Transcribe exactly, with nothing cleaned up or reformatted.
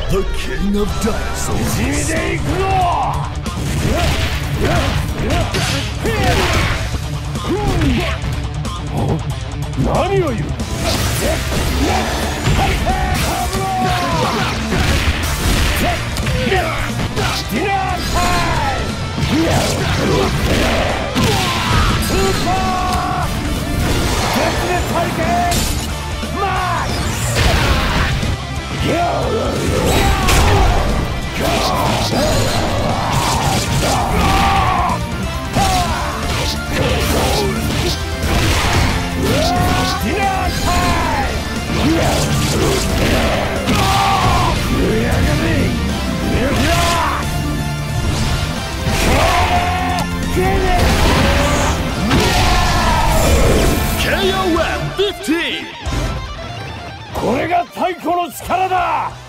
The king of dinosaurs. 地味で行くぞ。何を言う。ディナータイム。スーパー絶滅ハリケーンマックス。これが太古の力だ。